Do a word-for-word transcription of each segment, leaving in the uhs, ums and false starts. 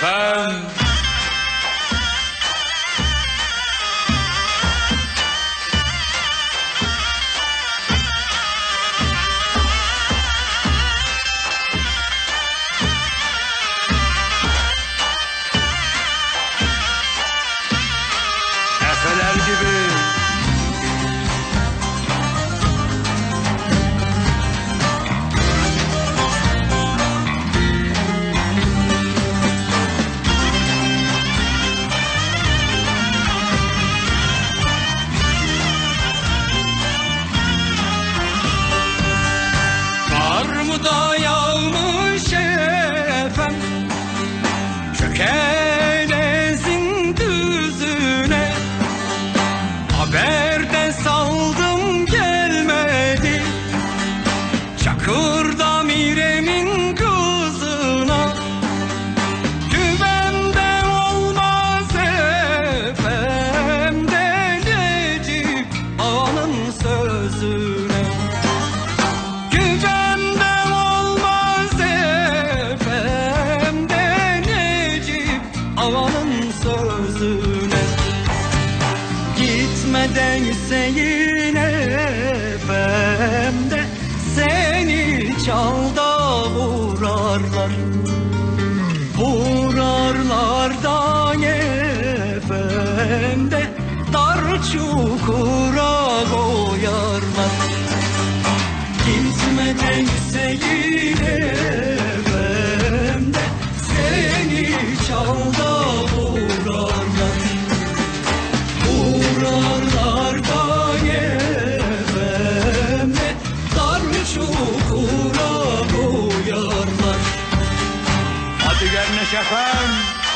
şefem. Efeler gibi. Da yağmış efem Çökelezin düzüne, haber de saldım gelmedi Çakır'da Miremin kızına. Güvende olmaz efem de Necip Ağa'nın sözüne. Ağanın sözüne gitmeden Hüseyin efem de seni çalda vurarlar. Vurarlar da efem de dar çukura koyarlar. Gitmeden Hüseyin efem de seni çalda vurarlar. Vurarlar da efem de dar çukura koyarlar. Hadi gel şefem.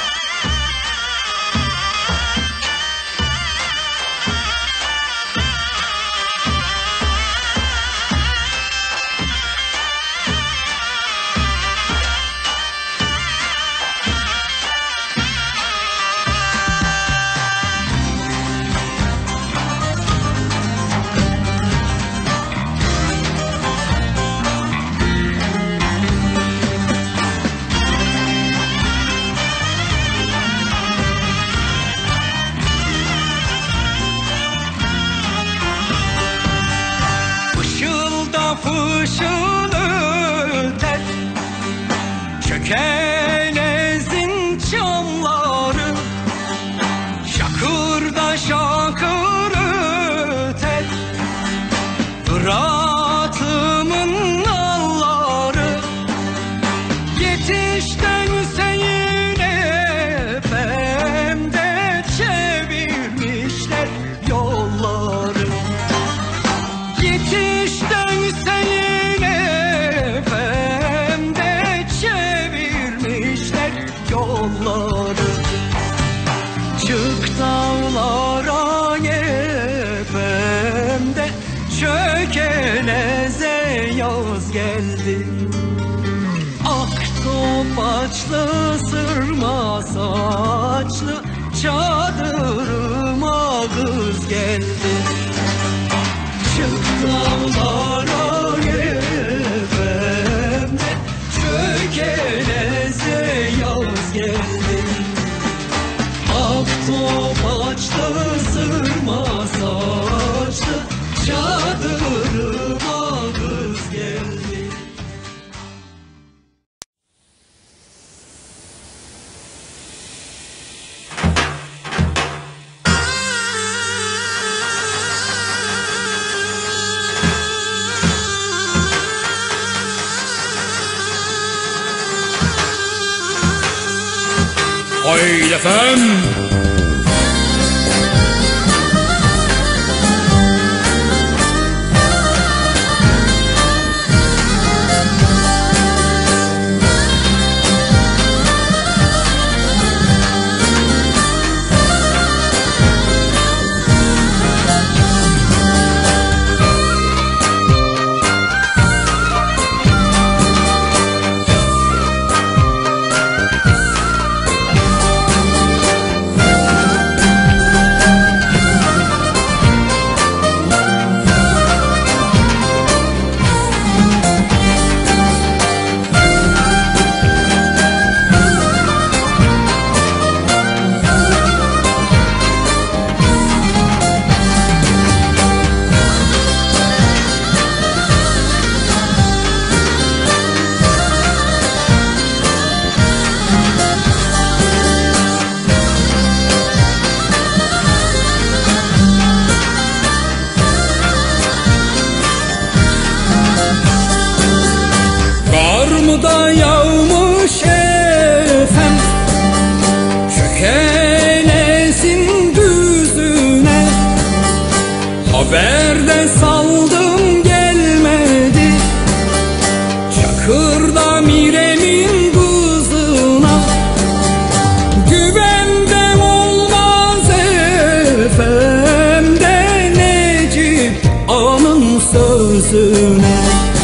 Fışın öter Çökelezin çamları, Şakır'da şakır öter Fırat'ımın nalları. Yetişten Hüseyin efem de çevirmişler yolları. Yetişten Hüseyin efem de çevirmişler yolları. Çık dağlara efem de Çökelez'e yaz geldi. Ak topaçlı sırma saçlı çadırıma kız geldi. Çık dağlara efem de Çökelez'e yaz geldi. Ak topaçlı sırma saçlı çadırıma kız geldi. Haydi efendim. da yağmış efem, çökelesin düzüne. Haberde saldım gelmedi, Çakır'da Mire'nin kızına. Güvende olmaz efem de Necip Ağa'nın sözüne.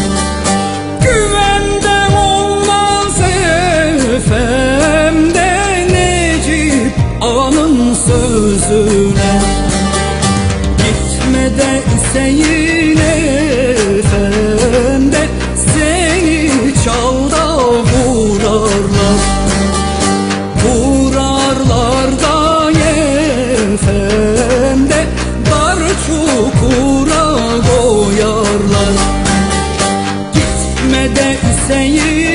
Güvende olmaz efem de Necip Ağa'nın sözüne. Gitme de Hüseyin efem de seni çalda vurarlar. Vurarlar da efem de dar çukura koyarlar. Gitme de Hüseyin